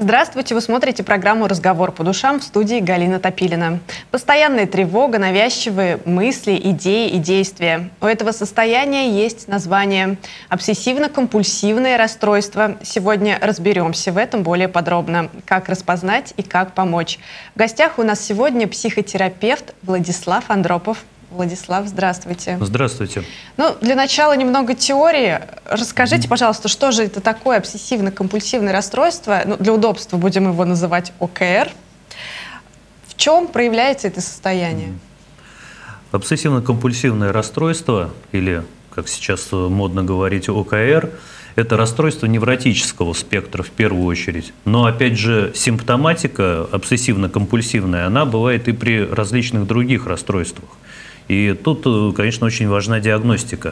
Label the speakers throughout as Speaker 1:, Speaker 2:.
Speaker 1: Здравствуйте, вы смотрите программу «Разговор по душам», в студии Галина Топилина. Постоянная тревога, навязчивые мысли, идеи и действия. У этого состояния есть название «обсессивно-компульсивное расстройство». Сегодня разберемся в этом более подробно, как распознать и как помочь. В гостях у нас сегодня психотерапевт Владислав Андропов. Владислав, здравствуйте.
Speaker 2: Здравствуйте.
Speaker 1: Ну, для начала немного теории. Расскажите, пожалуйста, что же это такое обсессивно-компульсивное расстройство? Ну, для удобства будем его называть ОКР. В чем проявляется это состояние?
Speaker 2: Обсессивно-компульсивное расстройство, или, как сейчас модно говорить, ОКР, это расстройство невротического спектра в первую очередь. Но, опять же, симптоматика обсессивно-компульсивная, она бывает и при различных других расстройствах. И тут, конечно, очень важна диагностика.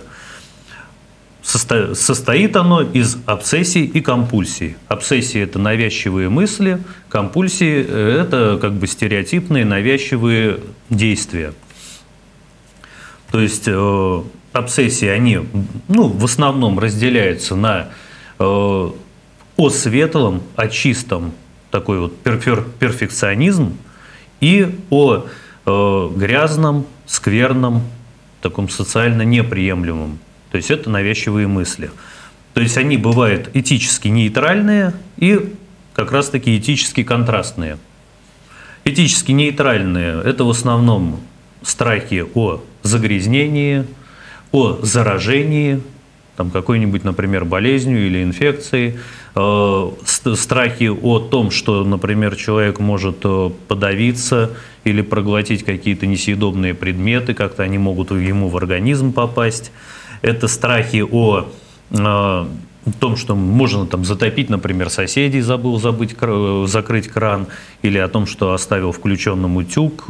Speaker 2: Состоит оно из обсессий и компульсий. Обсессии – это навязчивые мысли, компульсии – это как бы стереотипные навязчивые действия. То есть обсессии, они в основном разделяются на о светлом, о чистом, такой вот перфекционизм, и о грязном, скверном, таком социально неприемлемом. То есть это навязчивые мысли. То есть они бывают этически нейтральные и как раз-таки этически контрастные. Этически нейтральные – это в основном страхи о загрязнении, о заражении, там какой-нибудь, например, болезнью или инфекцией, страхи о том, что, например, человек может подавиться или проглотить какие-то несъедобные предметы, как-то они могут ему в организм попасть. Это страхи о том, что можно там затопить, например, соседей, забыл закрыть кран, или о том, что оставил включенным утюг,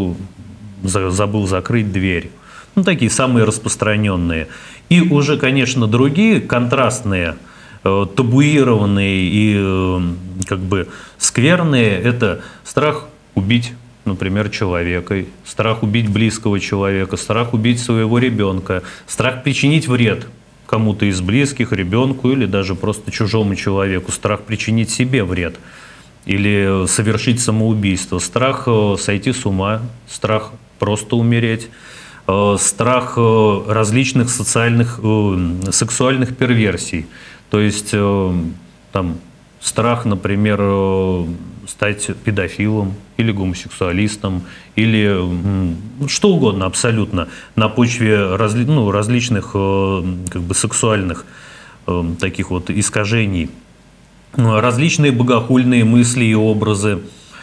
Speaker 2: забыл закрыть дверь. Ну, такие самые распространенные. И уже, конечно, другие контрастные, табуированные и как бы скверные – это страх убить, например, человека, страх убить близкого человека, страх убить своего ребенка, страх причинить вред кому-то из близких, ребенку или даже просто чужому человеку, страх причинить себе вред или совершить самоубийство, страх сойти с ума, страх просто умереть, страх различных сексуальных перверсий. То есть там страх, например, стать педофилом или гомосексуалистом, или что угодно абсолютно на почве различных как бы сексуальных таких вот искажений. Различные богохульные мысли и образы,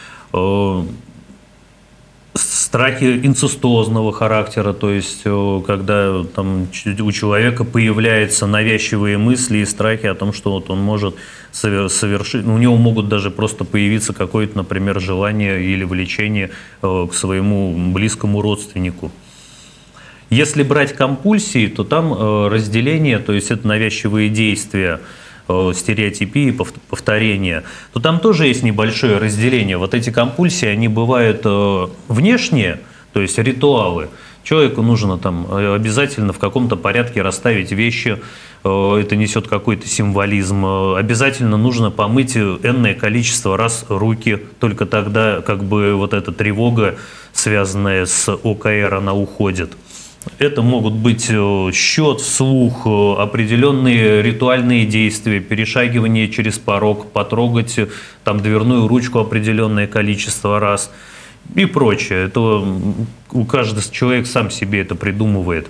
Speaker 2: страхи инцестозного характера, то есть когда там у человека появляются навязчивые мысли и страхи о том, что вот он может совершить, у него могут даже просто появиться какое-то, например, желание или влечение к своему близкому родственнику. Если брать компульсии, то там разделение, то есть это навязчивые действия, стереотипии, повторения, то там тоже есть небольшое разделение. Вот эти компульсии, они бывают внешние, то есть ритуалы. Человеку нужно там обязательно в каком-то порядке расставить вещи, это несет какой-то символизм. Обязательно нужно помыть энное количество раз руки, только тогда как бы вот эта тревога, связанная с ОКР, она уходит. Это могут быть счет вслух, определенные ритуальные действия, перешагивание через порог, потрогать там дверную ручку определенное количество раз и прочее. Это каждый человек сам себе это придумывает.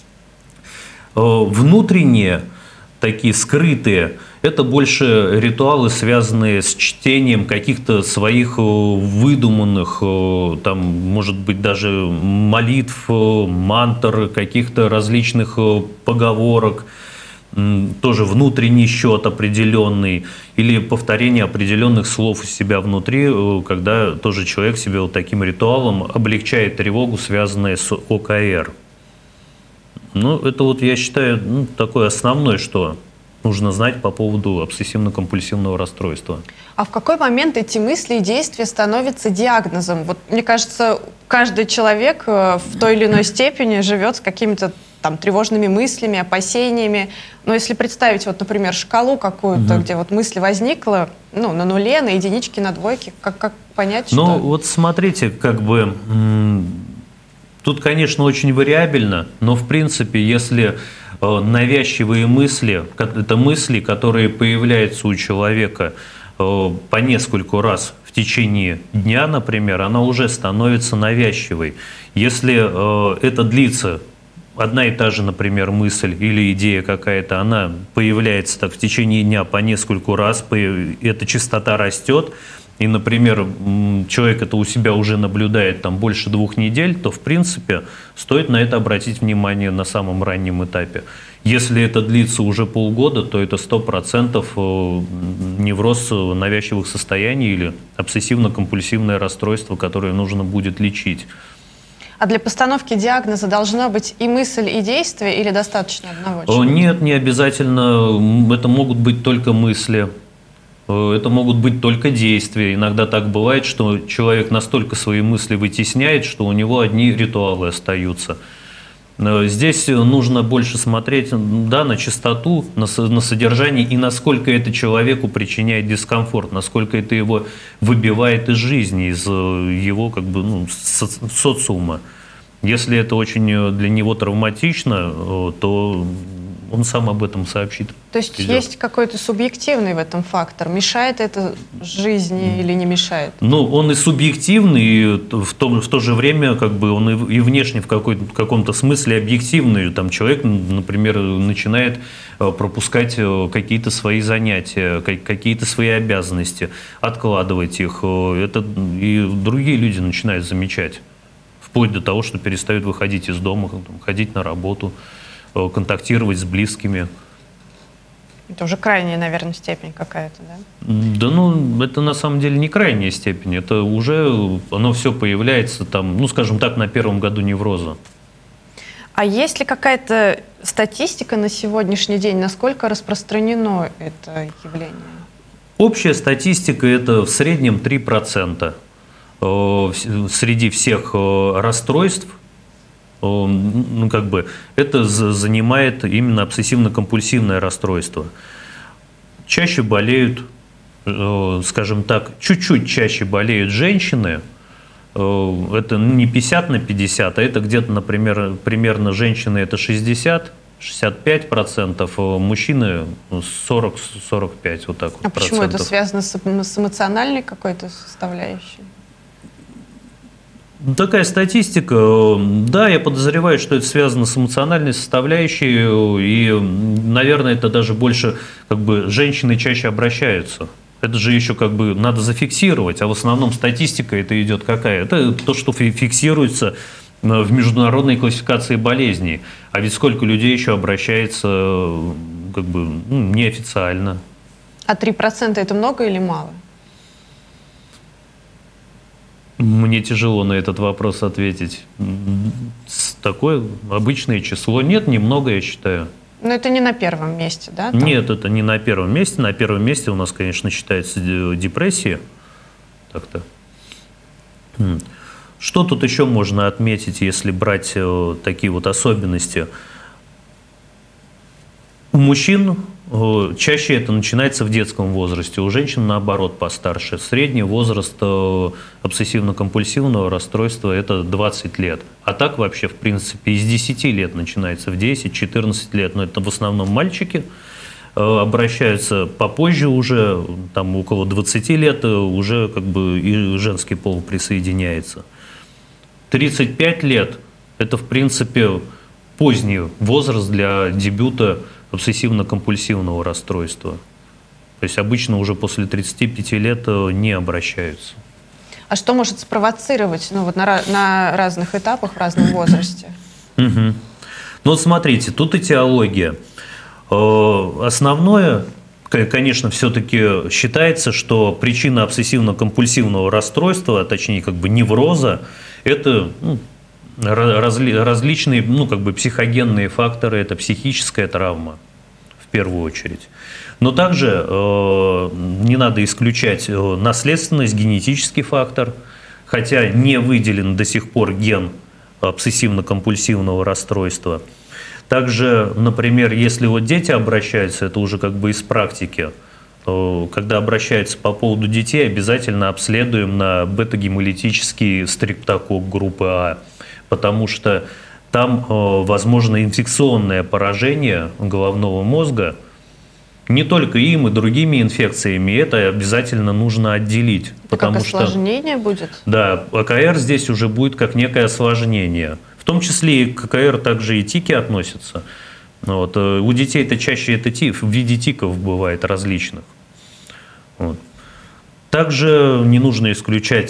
Speaker 2: Внутренние, такие скрытые, это больше ритуалы, связанные с чтением каких-то своих выдуманных, там, может быть, даже молитв, мантр, каких-то различных поговорок, тоже внутренний счет определенный, или повторение определенных слов у себя внутри, когда тоже человек себе вот таким ритуалом облегчает тревогу, связанную с ОКР. Ну, это вот, я считаю, такое основное, что нужно знать по поводу обсессивно-компульсивного расстройства.
Speaker 1: А в какой момент эти мысли и действия становятся диагнозом? Вот, мне кажется, каждый человек в той или иной степени живет с какими-то там, тревожными мыслями, опасениями. Но если представить, вот, например, шкалу какую-то, где вот мысль возникла, ну, на нуле, на единичке, на двойке, как понять, что...
Speaker 2: Ну, вот смотрите, как бы, тут, конечно, очень вариабельно, но, в принципе, если навязчивые мысли, это мысли, которые появляются у человека по нескольку раз в течение дня, например, она уже становится навязчивой. Если это длится, одна и та же, например, мысль или идея какая-то, она появляется так в течение дня по нескольку раз, эта частота растет, и, например, человек это у себя уже наблюдает там больше 2 недель, то, в принципе, стоит на это обратить внимание на самом раннем этапе. Если это длится уже полгода, то это 100% невроз навязчивых состояний или обсессивно-компульсивное расстройство, которое нужно будет лечить.
Speaker 1: А для постановки диагноза должна быть и мысль, и действие, или достаточно одного человека?
Speaker 2: Нет, не обязательно. Это могут быть только мысли, это могут быть только действия. Иногда так бывает, что человек настолько свои мысли вытесняет, что у него одни ритуалы остаются. Здесь нужно больше смотреть, да, на частоту, на содержание и насколько это человеку причиняет дискомфорт, насколько это его выбивает из жизни, из его как бы, ну, социума. Если это очень для него травматично, то он сам об этом сообщит.
Speaker 1: То есть есть какой-то субъективный в этом фактор? Мешает это жизни или не мешает?
Speaker 2: Ну, он и субъективный, и в то же время как бы он и внешне в каком-то смысле объективный. Там человек, например, начинает пропускать какие-то свои занятия, какие-то свои обязанности, откладывать их. Это и другие люди начинают замечать. Вплоть до того, что перестают выходить из дома, ходить на работу, контактировать с близкими.
Speaker 1: Это уже крайняя, наверное, степень какая-то, да?
Speaker 2: Да, ну, это на самом деле не крайняя степень. Это уже, оно все появляется там, ну, скажем так, на 1-м году невроза.
Speaker 1: А есть ли какая-то статистика на сегодняшний день, насколько распространено это явление?
Speaker 2: Общая статистика – это в среднем 3%. Среди всех расстройств, ну, как бы, это занимает именно обсессивно-компульсивное расстройство. Чаще болеют, скажем так, чуть-чуть чаще болеют женщины. Это не 50/50, а это где-то, например, примерно женщины это 60-65%, мужчины 40-45%, вот так вот.
Speaker 1: А почему это связано с эмоциональной какой-то составляющей?
Speaker 2: Такая статистика, да, я подозреваю, что это связано с эмоциональной составляющей, и, наверное, это даже больше, как бы, женщины чаще обращаются. Это же еще как бы надо зафиксировать, а в основном статистика это идет какая? Это то, что фиксируется в международной классификации болезней. А ведь сколько людей еще обращается, как бы, ну, неофициально.
Speaker 1: А 3% это много или мало?
Speaker 2: Мне тяжело на этот вопрос ответить. Такое обычное число. Нет, немного, я считаю.
Speaker 1: Но это не на 1-м месте, да? Там?
Speaker 2: Нет, это не на 1-м месте. На 1-м месте у нас, конечно, считается депрессия. Так-то. Что тут еще можно отметить, если брать такие вот особенности? У мужчин чаще это начинается в детском возрасте, у женщин наоборот постарше. Средний возраст обсессивно-компульсивного расстройства это 20 лет. А так вообще, в принципе, из 10 лет начинается, в 10-14 лет. Но это в основном мальчики обращаются попозже уже, там около 20 лет уже как бы и женский пол присоединяется. 35 лет это, в принципе, поздний возраст для дебюта обсессивно-компульсивного расстройства. То есть обычно уже после 35 лет не обращаются.
Speaker 1: А что может спровоцировать, ну, вот на разных этапах, в разном возрасте?
Speaker 2: Угу. Ну вот смотрите, тут этиология. Основное, конечно, все-таки считается, что причина обсессивно-компульсивного расстройства, а точнее как бы невроза, это различные, ну, как бы психогенные факторы, это психическая травма в первую очередь. Но также не надо исключать наследственность, генетический фактор, хотя не выделен до сих пор ген обсессивно-компульсивного расстройства. Также, например, если вот дети обращаются, это уже как бы из практики, когда обращаются по поводу детей, обязательно обследуем на бета-гемолитический стрептококк группы А, потому что там возможно инфекционное поражение головного мозга, не только им и другими инфекциями, это обязательно нужно отделить.
Speaker 1: Потому как осложнение будет?
Speaker 2: Да, АКР здесь уже будет как некое осложнение. В том числе и к АКР также и тики относятся. Вот. У детей это чаще в виде тиков бывает различных. Вот. Также не нужно исключать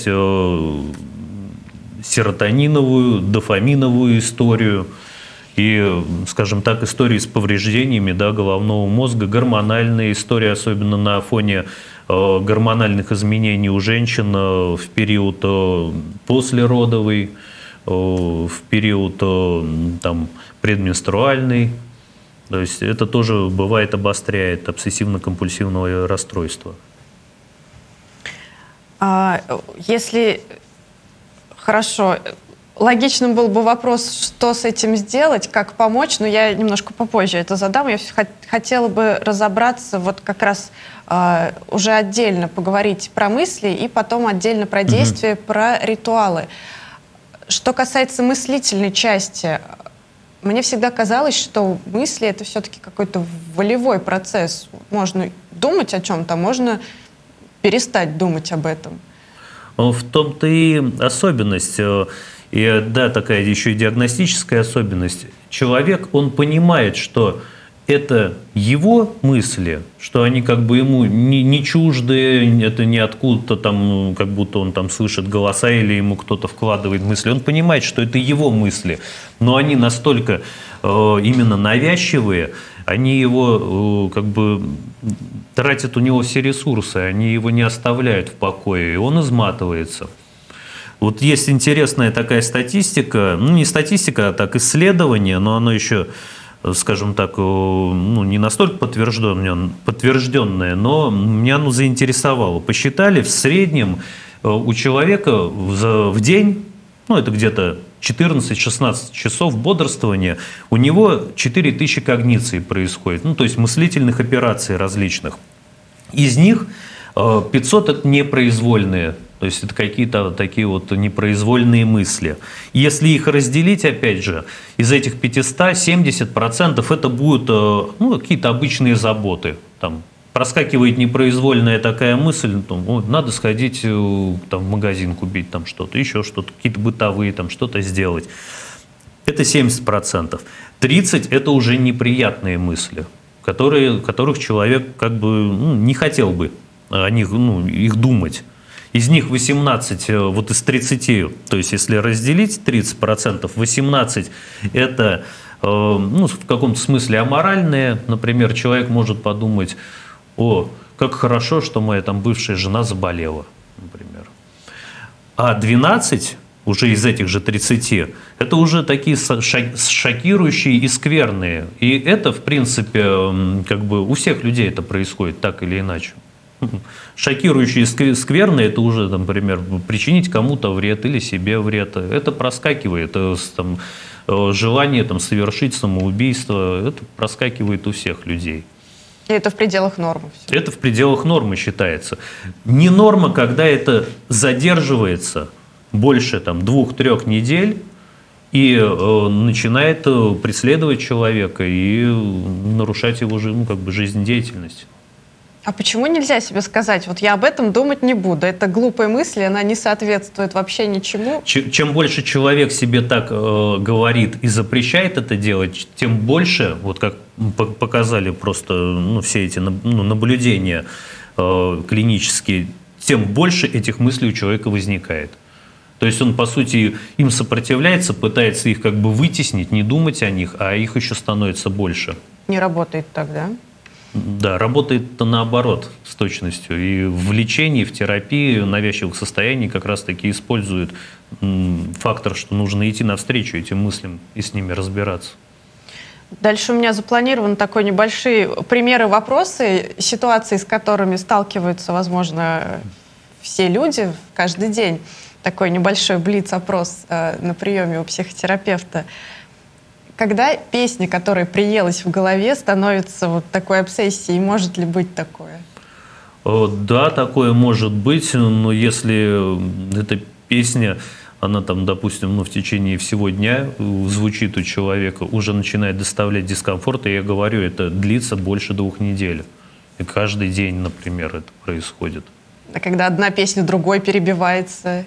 Speaker 2: серотониновую, дофаминовую историю и, скажем так, истории с повреждениями, да, головного мозга, гормональная история, особенно на фоне гормональных изменений у женщин в период послеродовый, в период там, предменструальный. То есть это тоже бывает обостряет обсессивно-компульсивное расстройство.
Speaker 1: Если хорошо, логичным был бы вопрос, что с этим сделать, как помочь, но я немножко попозже это задам. Я хотела бы разобраться, вот как раз уже отдельно поговорить про мысли и потом отдельно про действия, про ритуалы. Что касается мыслительной части, мне всегда казалось, что мысли — это все-таки какой-то волевой процесс. Можно думать о чем-то, можно перестать думать об этом.
Speaker 2: В том-то и особенность, и да, такая еще и диагностическая особенность. Человек, он понимает, что это его мысли, что они как бы ему не чужды, это не откуда-то там, как будто он там слышит голоса или ему кто-то вкладывает мысли. Он понимает, что это его мысли, но они настолько именно навязчивые, они его как бы тратят у него все ресурсы, они его не оставляют в покое, и он изматывается. Вот есть интересная такая статистика, ну не статистика, а так исследование, но оно еще, скажем так, ну, не настолько подтвержденное, но меня оно заинтересовало. Посчитали, в среднем у человека в день, ну это где-то 14-16 часов бодрствования, у него 4000 когниций происходит, ну то есть мыслительных операций различных. Из них 500 это непроизвольные, то есть это какие-то такие вот непроизвольные мысли. Если их разделить, опять же, из этих 500, 70% это будут ну, какие-то обычные заботы. Там, проскакивает непроизвольная такая мысль, там, надо сходить там, в магазин купить там что-то, еще что-то, какие-то бытовые, там, что-то сделать. Это 70%. 30% это уже неприятные мысли, которых человек как бы ну, не хотел бы о них, ну, их думать. Из них 18, вот из 30, то есть если разделить 30%, 18 это ну, в каком-то смысле аморальные. Например, человек может подумать, о, как хорошо, что моя там бывшая жена заболела, например. А 12 уже из этих же 30, это уже такие шокирующие и скверные. И это, в принципе, как бы у всех людей это происходит так или иначе. Шокирующие и скверные, это уже, например, причинить кому-то вред или себе вред. Это проскакивает. Там, желание там, совершить самоубийство, это проскакивает у всех людей.
Speaker 1: И это в пределах нормы? Все.
Speaker 2: Это в пределах нормы считается. Не норма, когда это задерживается больше 2-3 недель и начинает преследовать человека и нарушать его ну, как бы жизнедеятельность.
Speaker 1: А почему нельзя себе сказать, вот я об этом думать не буду, это глупая мысль, она не соответствует вообще ничему? Чем
Speaker 2: больше человек себе так говорит и запрещает это делать, тем больше, вот как показали просто ну, все эти наблюдения клинические, тем больше этих мыслей у человека возникает. То есть он, по сути, им сопротивляется, пытается их как бы вытеснить, не думать о них, а их еще становится больше.
Speaker 1: Не работает так, да?
Speaker 2: Да, работает наоборот с точностью. И в лечении, в терапии навязчивых состояний как раз-таки используют фактор, что нужно идти навстречу этим мыслям и с ними разбираться.
Speaker 1: Дальше у меня запланированы такие небольшие примеры, вопросы, ситуации, с которыми сталкиваются, возможно, все люди каждый день. Такой небольшой блиц-опрос на приеме у психотерапевта. Когда песня, которая приелась в голове, становится вот такой обсессией, может ли быть такое?
Speaker 2: Да, такое может быть, но если эта песня, она там, допустим, в течение всего дня звучит у человека, уже начинает доставлять дискомфорт, и я говорю, это длится больше 2 недель. И каждый день, например, это происходит.
Speaker 1: А когда одна песня другой перебивается?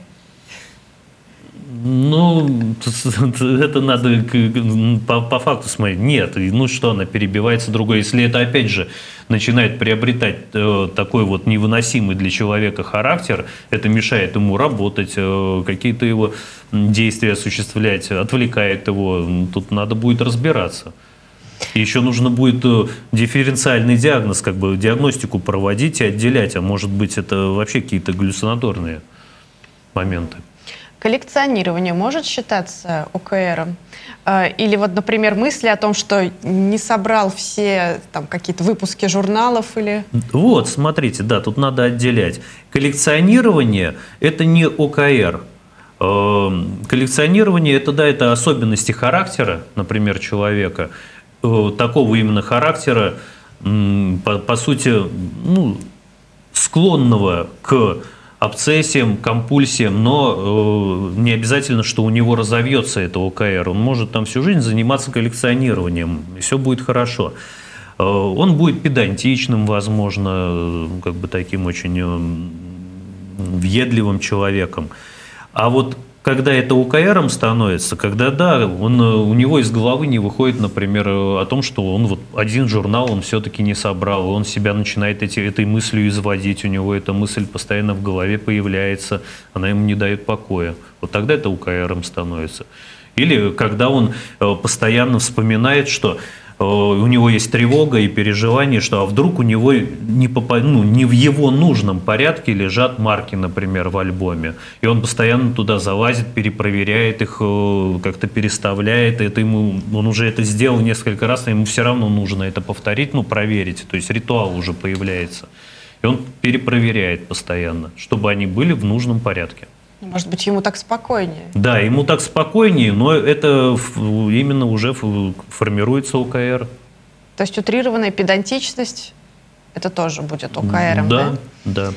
Speaker 2: Это надо по факту смотреть. Нет, что она перебивается другой. Если это, опять же, начинает приобретать такой вот невыносимый для человека характер, это мешает ему работать, какие-то его действия осуществлять, отвлекает его. Тут надо будет разбираться. И еще нужно будет дифференциальный диагноз, диагностику проводить и отделять. А может быть, это вообще какие-то галлюцинаторные моменты.
Speaker 1: Коллекционирование может считаться ОКРом? Или вот, например, мысли о том, что не собрал все какие-то выпуски журналов или...
Speaker 2: Вот, смотрите, да, тут надо отделять. Коллекционирование – это не ОКР. Коллекционирование – это особенности характера, например, человека, такого именно характера, по сути, склонного к обсессиям, компульсиям, но не обязательно, что у него разовьется это ОКР. Он может всю жизнь заниматься коллекционированием, и все будет хорошо. Он будет педантичным, возможно, таким очень въедливым человеком. А вот когда это ОКРом становится, когда, да, у него из головы не выходит, например, о том, что он один журнал он все-таки не собрал, он себя начинает этой мыслью изводить, у него эта мысль постоянно в голове появляется, она ему не дает покоя. Вот тогда это ОКРом становится. Или когда он постоянно вспоминает, что у него есть тревога и переживание, что вдруг у него не в его нужном порядке лежат марки, например, в альбоме. И он постоянно туда залазит, перепроверяет их, как-то переставляет. Он уже это сделал несколько раз, но ему все равно нужно это повторить, проверить. То есть ритуал уже появляется. И он перепроверяет постоянно, чтобы они были в нужном порядке.
Speaker 1: Может быть, ему так спокойнее?
Speaker 2: Да, ему так спокойнее, но это именно уже формируется ОКР.
Speaker 1: То есть утрированная педантичность – это тоже будет ОКРом,
Speaker 2: да? Да.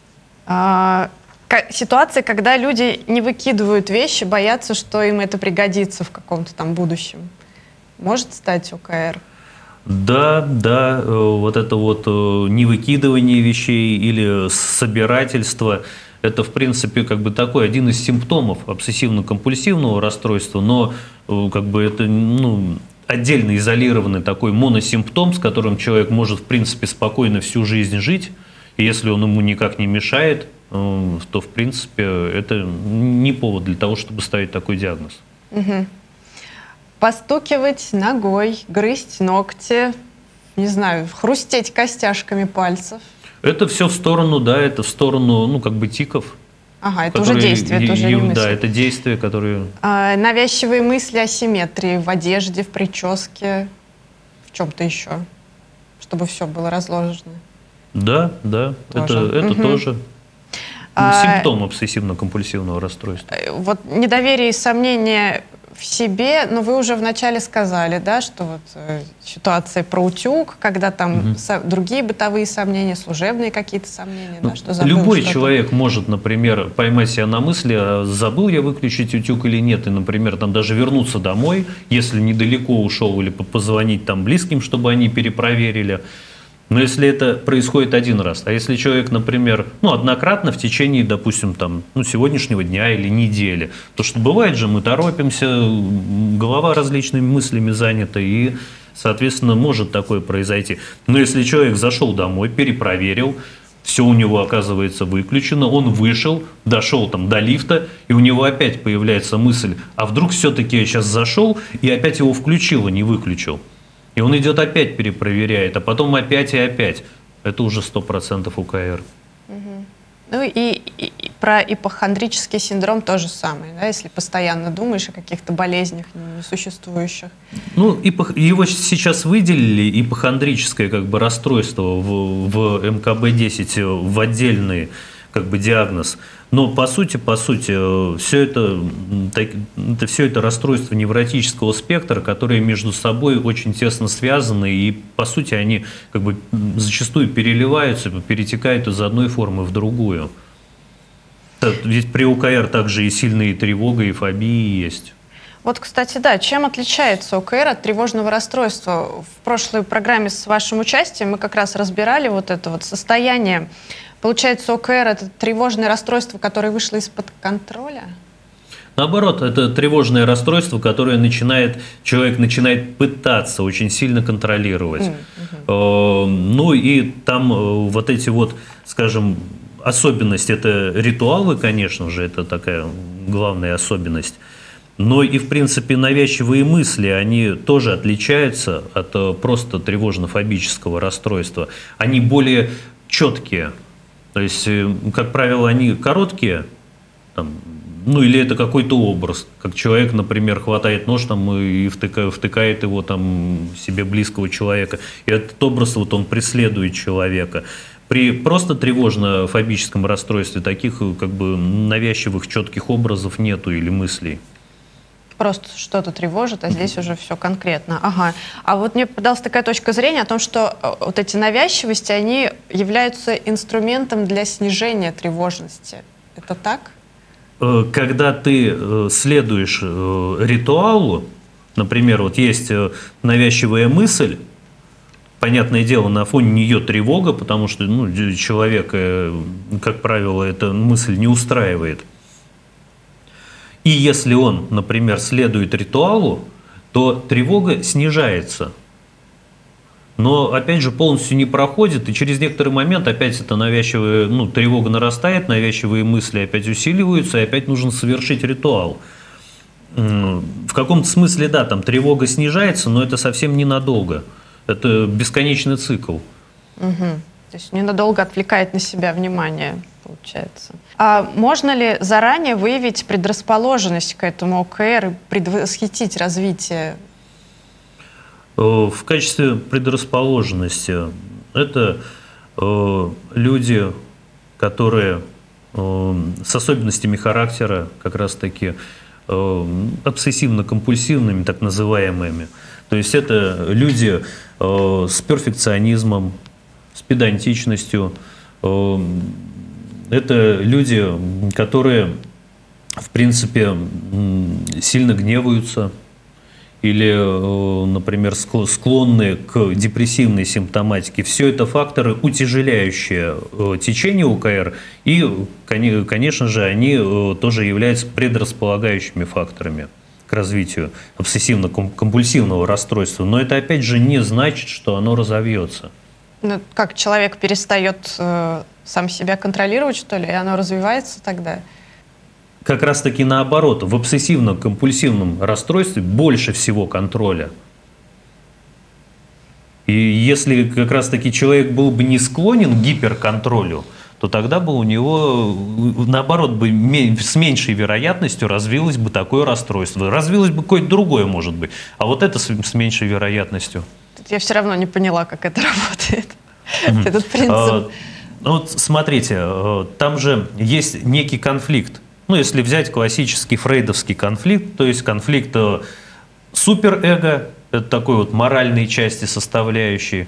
Speaker 1: Ситуация, когда люди не выкидывают вещи, боятся, что им это пригодится в каком-то будущем. Может стать ОКР?
Speaker 2: Да, вот это невыкидывание вещей или собирательство – это, в принципе, такой один из симптомов обсессивно-компульсивного расстройства, но это отдельно изолированный такой моносимптом, с которым человек может, в принципе, спокойно всю жизнь жить. И если он ему никак не мешает, то, в принципе, это не повод для того, чтобы ставить такой диагноз.
Speaker 1: Угу. Постукивать ногой, грызть ногти, не знаю, хрустеть костяшками пальцев.
Speaker 2: Это все в сторону, это в сторону, тиков.
Speaker 1: Ага, это уже действие, это уже не мысли.
Speaker 2: Да, это действия, которые...
Speaker 1: Навязчивые мысли о симметрии в одежде, в прическе, в чем-то еще, чтобы все было разложено.
Speaker 2: Да, это тоже симптом обсессивно-компульсивного расстройства.
Speaker 1: Вот недоверие и сомнения в себе, но вы уже вначале сказали, да, что ситуация про утюг, когда другие бытовые сомнения, служебные какие-то сомнения, что забыл
Speaker 2: любой
Speaker 1: что-то.
Speaker 2: человек может, например, поймать себя на мысли, забыл я выключить утюг или нет, и, например, даже вернуться домой, если недалеко ушел, или позвонить близким, чтобы они перепроверили. Но если это происходит один раз, а если человек, например, однократно в течение, допустим, сегодняшнего дня или недели, то что бывает же, мы торопимся, голова различными мыслями занята, и, соответственно, может такое произойти. Но если человек зашел домой, перепроверил, все у него оказывается выключено, он вышел, дошел до лифта, и у него опять появляется мысль, а вдруг все-таки я сейчас зашел и опять его включил, а не выключил. И он идет опять перепроверяет, а потом опять и опять. Это уже 100% УКР.
Speaker 1: Угу. И про ипохондрический синдром то же самое, да? Если постоянно думаешь о каких-то болезнях несуществующих.
Speaker 2: Его сейчас выделили, ипохондрическое расстройство в МКБ-10 в отдельные как бы диагноз. Но по сути, все это расстройство невротического спектра, которые между собой очень тесно связаны, и по сути они как бы зачастую переливаются, перетекают из одной формы в другую. Ведь при ОКР также и сильные тревога, и фобии есть.
Speaker 1: Вот, кстати, да, чем отличается ОКР от тревожного расстройства? В прошлой программе с вашим участием мы как раз разбирали вот это вот состояние. Получается, ОКР – это тревожное расстройство, которое вышло из-под контроля?
Speaker 2: Наоборот, это тревожное расстройство, которое человек начинает пытаться очень сильно контролировать. Ну и там вот эти вот, скажем, особенности – это ритуалы, конечно же, это такая главная особенность. Но и, в принципе, навязчивые мысли, они тоже отличаются от просто тревожно-фобического расстройства. Они более четкие. То есть, как правило, они короткие, там, ну или это какой-то образ. Как человек, например, хватает нож там, и втыкает его там, себе близкого человека. И этот образ, вот, он преследует человека. При просто тревожно-фобическом расстройстве таких как бы навязчивых четких образов нету или мыслей.
Speaker 1: Просто что-то тревожит, а здесь уже все конкретно. Ага. А вот мне подалась такая точка зрения о том, что вот эти навязчивости, они являются инструментом для снижения тревожности. Это так?
Speaker 2: Когда ты следуешь ритуалу, например, вот есть навязчивая мысль, понятное дело, на фоне нее тревога, потому что человека, как правило, эта мысль не устраивает. И если он, например, следует ритуалу, то тревога снижается. Но, опять же, полностью не проходит, и через некоторый момент опять эта навязчивая, тревога нарастает, навязчивые мысли опять усиливаются, и опять нужно совершить ритуал. В каком-то смысле, да, там тревога снижается, но это совсем ненадолго. Это бесконечный цикл.
Speaker 1: То есть ненадолго отвлекает на себя внимание, получается. А можно ли заранее выявить предрасположенность к этому ОКР и предвосхитить развитие?
Speaker 2: В качестве предрасположенности это люди, которые с особенностями характера, как раз-таки обсессивно-компульсивными, так называемыми. То есть это люди с перфекционизмом, с педантичностью. Это люди, которые, в принципе, сильно гневаются или, например, склонны к депрессивной симптоматике. Все это факторы, утяжеляющие течение ОКР, и, конечно же, они тоже являются предрасполагающими факторами к развитию обсессивно-компульсивного расстройства. Но это, опять же, не значит, что оно разовьется.
Speaker 1: Ну, как человек перестает сам себя контролировать, что ли, и оно развивается тогда?
Speaker 2: Как раз-таки наоборот, в обсессивно-компульсивном расстройстве больше всего контроля. И если как раз-таки человек был бы не склонен к гиперконтролю, то тогда бы у него, наоборот, бы с меньшей вероятностью развилось бы такое расстройство. Развилось бы какое-то другое, может быть, а вот это с меньшей вероятностью.
Speaker 1: Я все равно не поняла, как это работает, этот принцип.
Speaker 2: Вот смотрите, там же есть некий конфликт. Если взять классический фрейдовский конфликт, то есть конфликт суперэго, это такой вот моральной части составляющей,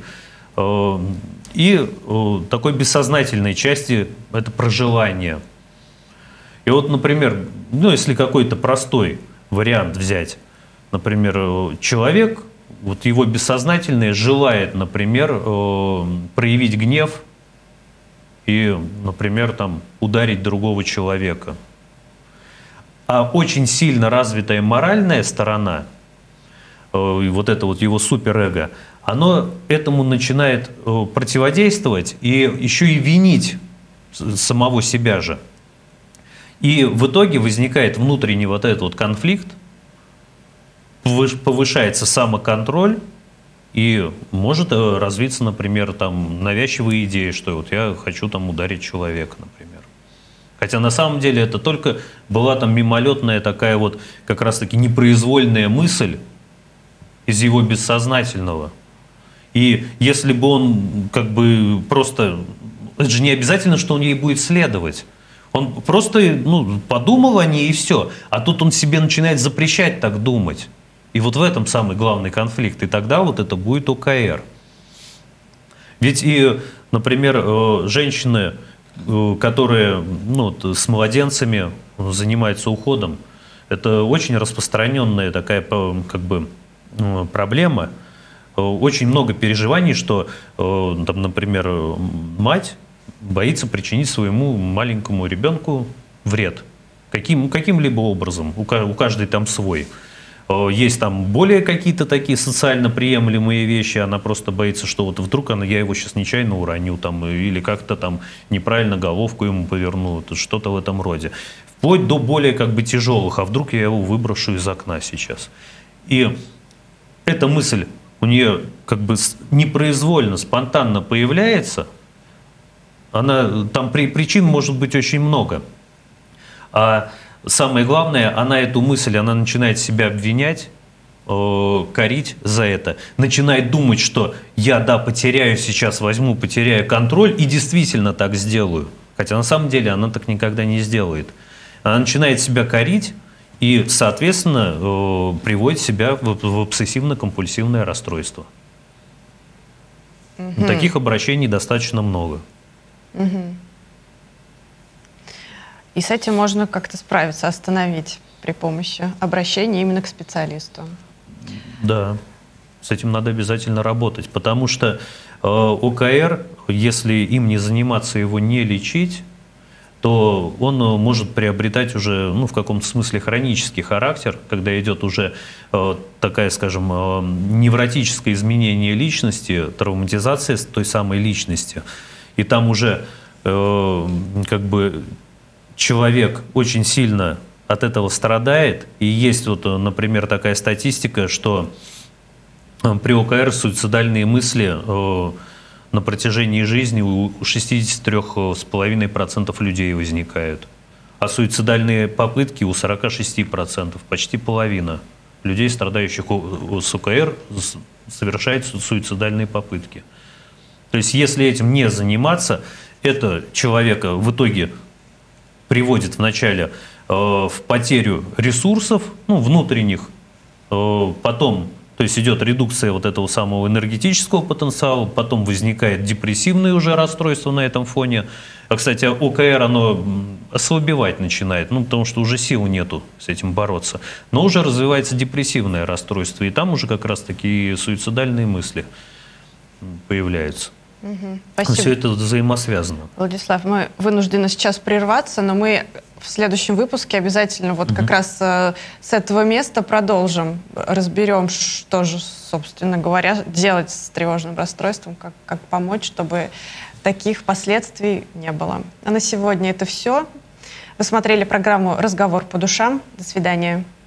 Speaker 2: и такой бессознательной части, это проживание. И вот, например, если какой-то простой вариант взять, например, человек, вот его бессознательное желает, например, проявить гнев и, например, там, ударить другого человека. А очень сильно развитая моральная сторона, вот это вот его суперэго, оно этому начинает противодействовать и еще и винить самого себя же. И в итоге возникает внутренний вот этот вот конфликт, повышается самоконтроль, и может развиться, например, там, навязчивые идеи, что вот я хочу там ударить человека, например. Хотя на самом деле это только была там мимолетная такая вот как раз-таки непроизвольная мысль из его бессознательного. И если бы он как бы просто Это же не обязательно, что он ей будет следовать. Он просто подумал о ней и все. А тут он себе начинает запрещать так думать. И вот в этом самый главный конфликт. И тогда вот это будет ОКР. Ведь и, например, женщины, которые с младенцами занимаются уходом, это очень распространенная такая проблема. Очень много переживаний, что, например, мать боится причинить своему маленькому ребенку вред. Каким-либо образом. У каждой там свой. Есть там более какие-то такие социально приемлемые вещи, она просто боится, что вот вдруг я его сейчас нечаянно уроню, там, или как-то там неправильно головку ему поверну, что-то в этом роде. Вплоть до более тяжелых, а вдруг я его выброшу из окна сейчас. И эта мысль у нее непроизвольно, спонтанно появляется, там причин может быть очень много. А самое главное, она эту мысль, она начинает себя обвинять, корить за это, начинает думать, что я, потеряю сейчас, потеряю контроль и действительно так сделаю. Хотя на самом деле она так никогда не сделает. Она начинает себя корить и, соответственно, приводит себя в обсессивно-компульсивное расстройство. Угу. Таких обращений достаточно много.
Speaker 1: Угу. И с этим можно как-то справиться, остановить при помощи обращения именно к специалисту. Да,
Speaker 2: с этим надо обязательно работать, потому что ОКР, если им не заниматься, его не лечить, то он может приобретать уже, в каком-то смысле хронический характер, когда идет уже такая, скажем, невротическое изменение личности, травматизация той самой личности. И там уже человек очень сильно от этого страдает. И есть например, такая статистика, что при ОКР суицидальные мысли на протяжении жизни у 63,5% людей возникают. А суицидальные попытки у 46%, почти половина людей, страдающих с ОКР, совершают суицидальные попытки. То есть, если этим не заниматься, это человека в итоге приводит вначале в потерю ресурсов, внутренних, потом, то есть идет редукция этого самого энергетического потенциала, потом возникает депрессивное уже расстройство на этом фоне. А, кстати, ОКР, оно ослабевать начинает, потому что уже сил нету с этим бороться. Но уже развивается депрессивное расстройство, и там уже как раз такие суицидальные мысли появляются.
Speaker 1: Угу. Спасибо.
Speaker 2: Все это взаимосвязано.
Speaker 1: Владислав, мы вынуждены сейчас прерваться, но мы в следующем выпуске обязательно как раз с этого места продолжим, разберем, что же, собственно говоря, делать с тревожным расстройством, как помочь, чтобы таких последствий не было. А на сегодня это все. Вы смотрели программу «Разговор по душам». До свидания.